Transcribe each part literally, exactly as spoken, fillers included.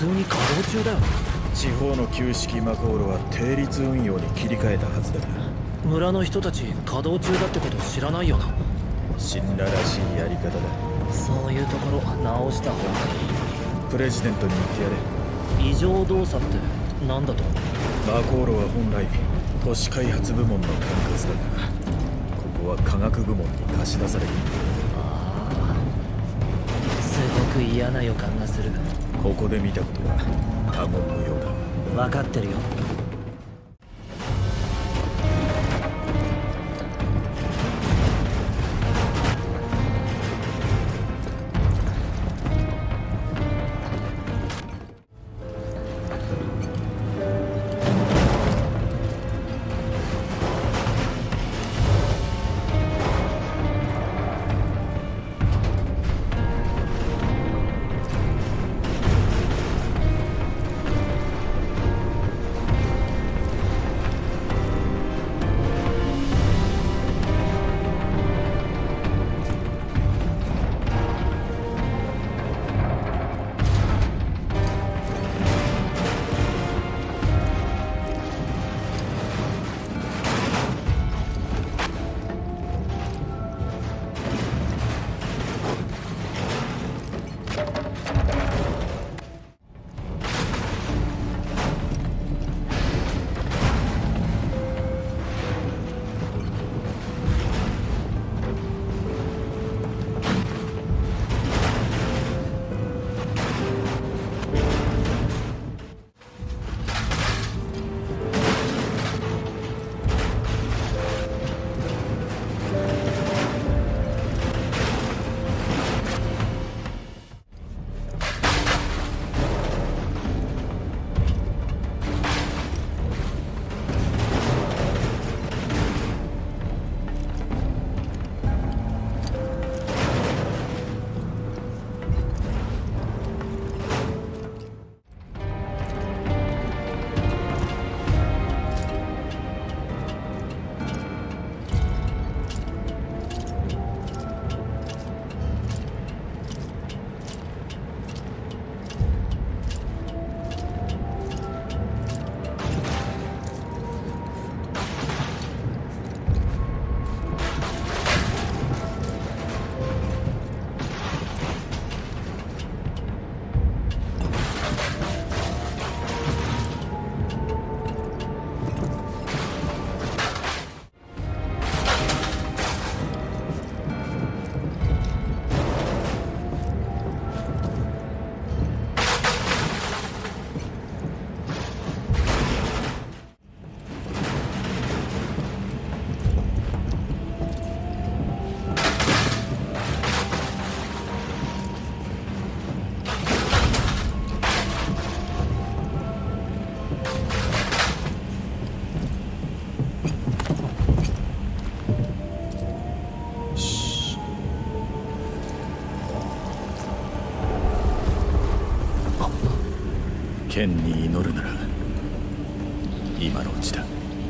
に稼働中だよな。 地方の旧式マコールは定律運用に切り替えたはずだが、 村の人たち稼働中だってこと知らないよな。 死んだらしいやり方だ。 そういうところ直した方がいい。 プレジデントに言ってやれ。 異常動作って何だと思う？ マコールは本来都市開発部門の管轄だが、ここは科学部門に貸し出されている。 ああ、すごく嫌な予感がする。 ここで見たことは他言無用だ。 分かってるよ。 剣に祈るなら今のうちだ。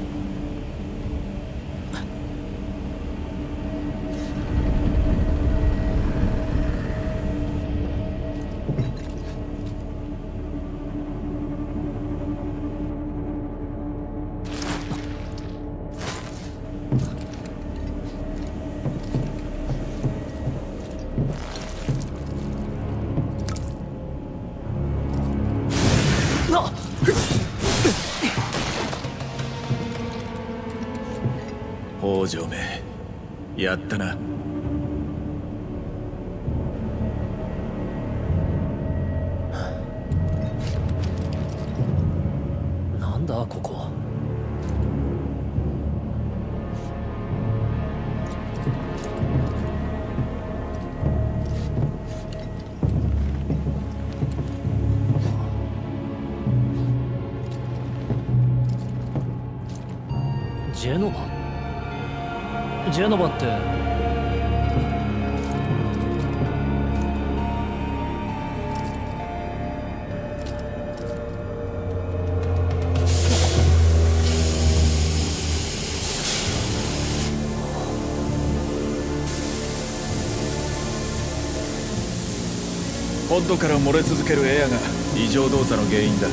北条め、やったな。 なんだここ。ジェノバジェノバってポッドから漏れ続けるエアが異常動作の原因だ。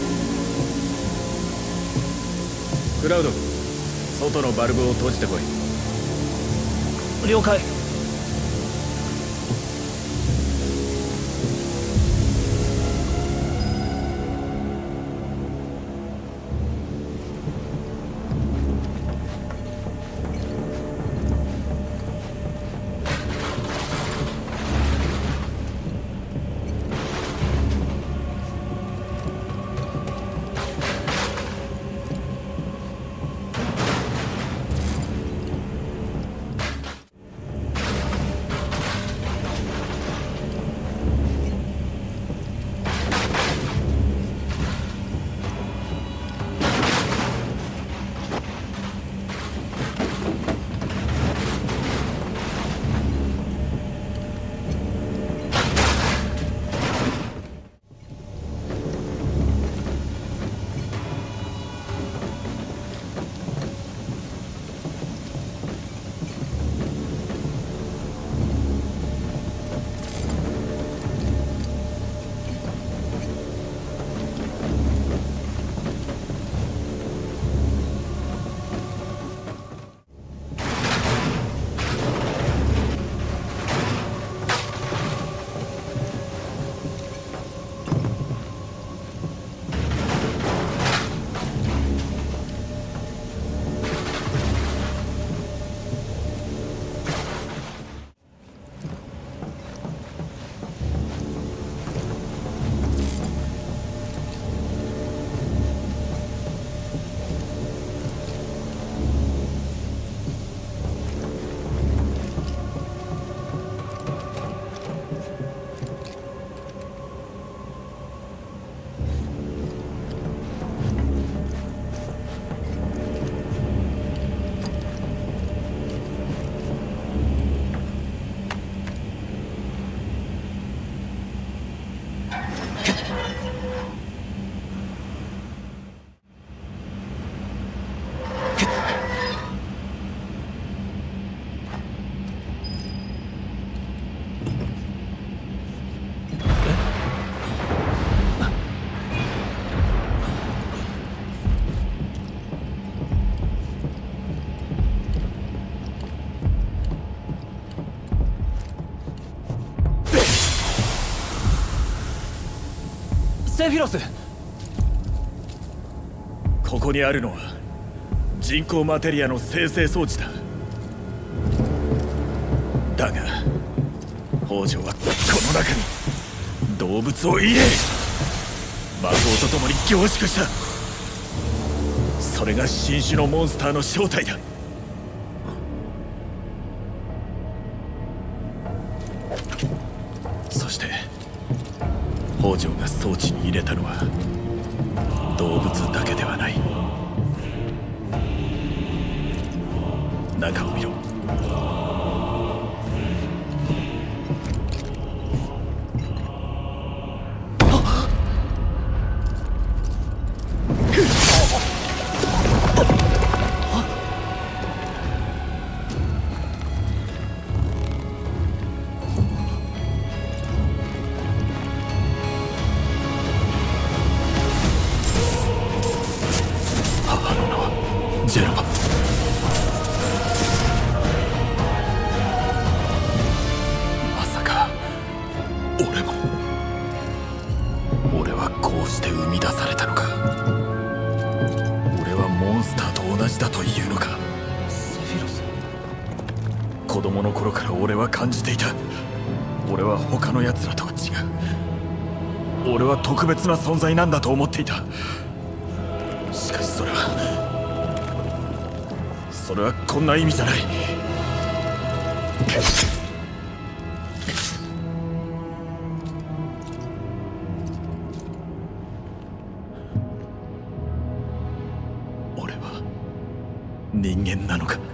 クラウド、外のバルブを閉じてこい。 了解。セフィロス、 ここにあるのは人工マテリアの生成装置だ。だが北条はこの中に動物を入れ魔法と共に凝縮した。それが新種のモンスターの正体だ。そして北条が装置に入れたのは動物だけではない。中を見ろ。ジェロバ。まさか俺も。俺はこうして生み出されたのか。俺はモンスターと同じだというのか。 セフィロス、 子供の頃から俺は感じていた。俺は他の奴らとは違う。俺は特別な存在なんだと思っていた。しかしそれはそれはこんな意味じゃない。俺は人間なのか。